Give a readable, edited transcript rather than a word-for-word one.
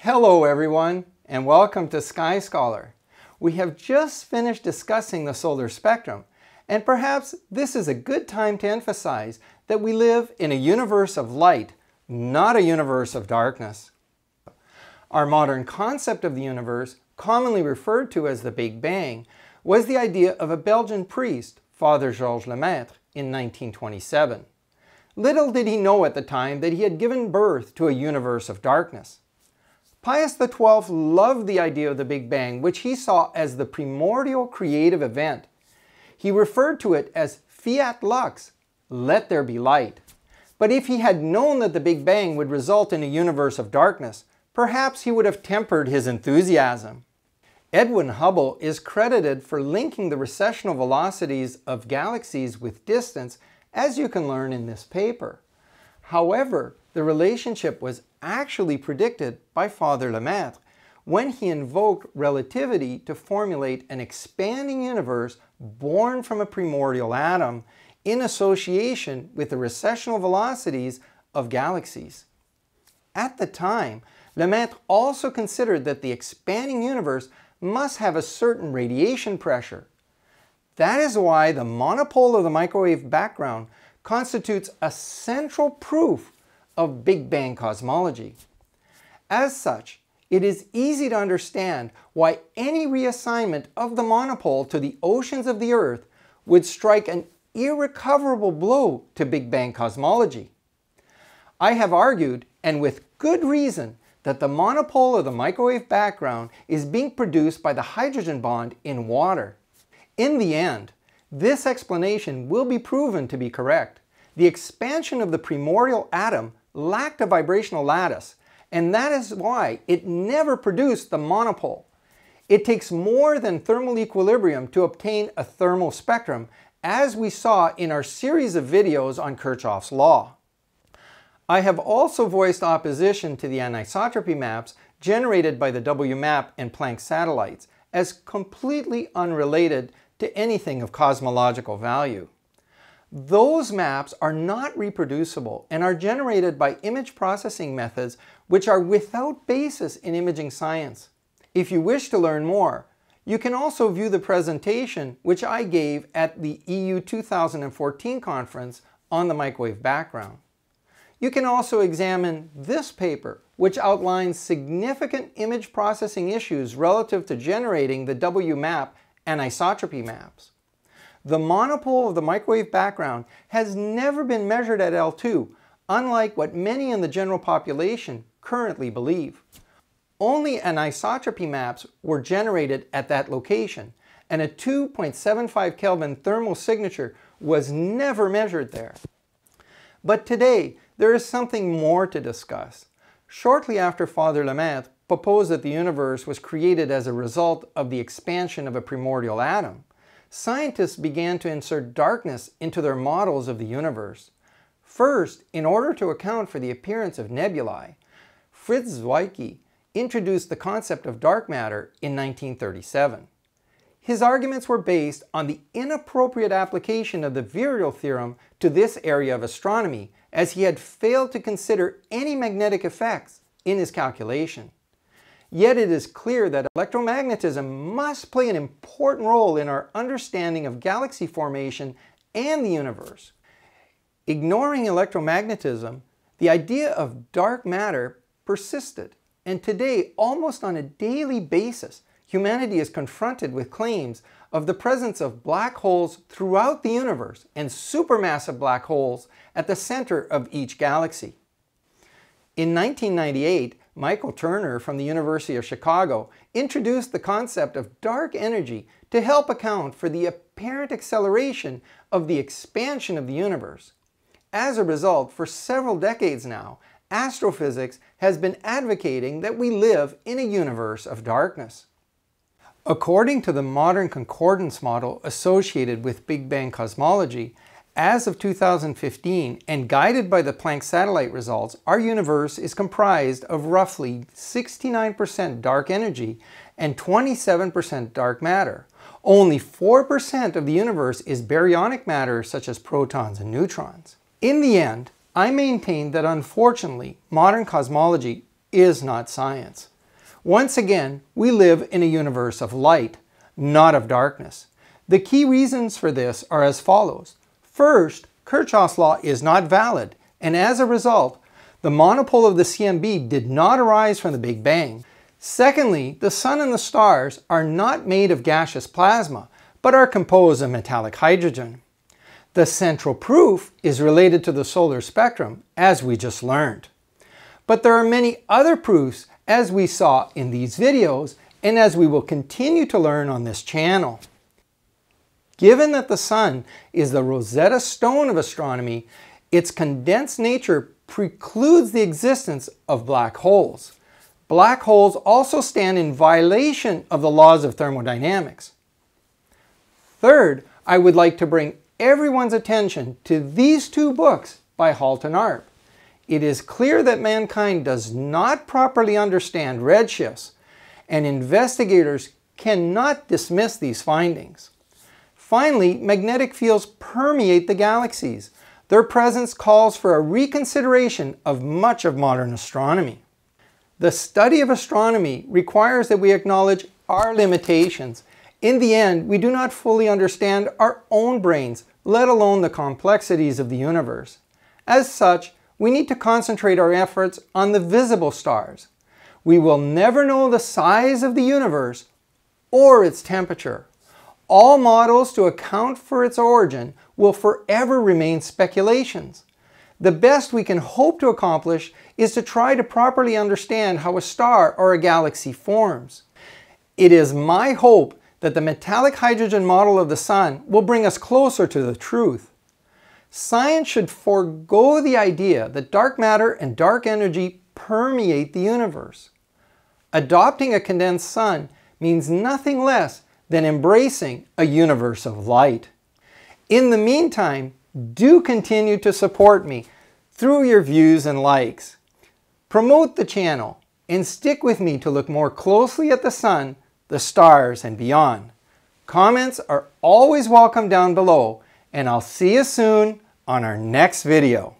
Hello everyone, and welcome to Sky Scholar. We have just finished discussing the solar spectrum, and perhaps this is a good time to emphasize that we live in a universe of light, not a universe of darkness. Our modern concept of the universe, commonly referred to as the Big Bang, was the idea of a Belgian priest, Father Georges Lemaître, in 1927. Little did he know at the time that he had given birth to a universe of darkness. Pius XII loved the idea of the Big Bang, which he saw as the primordial creative event. He referred to it as fiat lux, let there be light. But if he had known that the Big Bang would result in a universe of darkness, perhaps he would have tempered his enthusiasm. Edwin Hubble is credited for linking the recessional velocities of galaxies with distance, as you can learn in this paper. However, the relationship was actually predicted by Father Lemaître when he invoked relativity to formulate an expanding universe born from a primordial atom in association with the recessional velocities of galaxies. At the time, Lemaître also considered that the expanding universe must have a certain radiation pressure. That is why the monopole of the microwave background constitutes a central proof of Big Bang cosmology. As such, it is easy to understand why any reassignment of the monopole to the oceans of the Earth would strike an irrecoverable blow to Big Bang cosmology. I have argued, and with good reason, that the monopole of the microwave background is being produced by the hydrogen bond in water. In the end, this explanation will be proven to be correct. The expansion of the primordial atom lacked a vibrational lattice, and that is why it never produced the monopole. It takes more than thermal equilibrium to obtain a thermal spectrum, as we saw in our series of videos on Kirchhoff's law. I have also voiced opposition to the anisotropy maps generated by the WMAP and Planck satellites as completely unrelated to anything of cosmological value. Those maps are not reproducible and are generated by image processing methods which are without basis in imaging science. If you wish to learn more, you can also view the presentation which I gave at the EU 2014 conference on the microwave background. You can also examine this paper, which outlines significant image processing issues relative to generating the WMAP anisotropy maps. The monopole of the microwave background has never been measured at L2, unlike what many in the general population currently believe. Only anisotropy maps were generated at that location, and a 2.75 Kelvin thermal signature was never measured there. But today, there is something more to discuss. Shortly after Father Lemaître proposed that the universe was created as a result of the expansion of a primordial atom, scientists began to insert darkness into their models of the universe. First, in order to account for the appearance of nebulae, Fritz Zwicky introduced the concept of dark matter in 1937. His arguments were based on the inappropriate application of the virial theorem to this area of astronomy, as he had failed to consider any magnetic effects in his calculation. Yet it is clear that electromagnetism must play an important role in our understanding of galaxy formation and the universe. Ignoring electromagnetism, the idea of dark matter persisted, and today, almost on a daily basis, humanity is confronted with claims of the presence of black holes throughout the universe and supermassive black holes at the center of each galaxy. In 1998, Michael Turner from the University of Chicago introduced the concept of dark energy to help account for the apparent acceleration of the expansion of the universe. As a result, for several decades now, astrophysics has been advocating that we live in a universe of darkness. According to the modern concordance model associated with Big Bang cosmology, as of 2015 and guided by the Planck satellite results, our universe is comprised of roughly 69% dark energy and 27% dark matter. Only 4% of the universe is baryonic matter such as protons and neutrons. In the end, I maintain that unfortunately, modern cosmology is not science. Once again, we live in a universe of light, not of darkness. The key reasons for this are as follows. First, Kirchhoff's law is not valid, and as a result, the monopole of the CMB did not arise from the Big Bang. Secondly, the Sun and the stars are not made of gaseous plasma, but are composed of metallic hydrogen. The central proof is related to the solar spectrum, as we just learned. But there are many other proofs, as we saw in these videos, and as we will continue to learn on this channel. Given that the Sun is the Rosetta Stone of astronomy, its condensed nature precludes the existence of black holes. Black holes also stand in violation of the laws of thermodynamics. Third, I would like to bring everyone's attention to these two books by Halt and Arp. It is clear that mankind does not properly understand redshifts, and investigators cannot dismiss these findings. Finally, magnetic fields permeate the galaxies. Their presence calls for a reconsideration of much of modern astronomy. The study of astronomy requires that we acknowledge our limitations. In the end, we do not fully understand our own brains, let alone the complexities of the universe. As such, we need to concentrate our efforts on the visible stars. We will never know the size of the universe or its temperature. All models to account for its origin will forever remain speculations. The best we can hope to accomplish is to try to properly understand how a star or a galaxy forms. It is my hope that the metallic hydrogen model of the Sun will bring us closer to the truth. Science should forego the idea that dark matter and dark energy permeate the universe. Adopting a condensed Sun means nothing less than embracing a universe of light. In the meantime, do continue to support me through your views and likes. Promote the channel and stick with me to look more closely at the Sun, the stars, and beyond. Comments are always welcome down below, and I'll see you soon on our next video.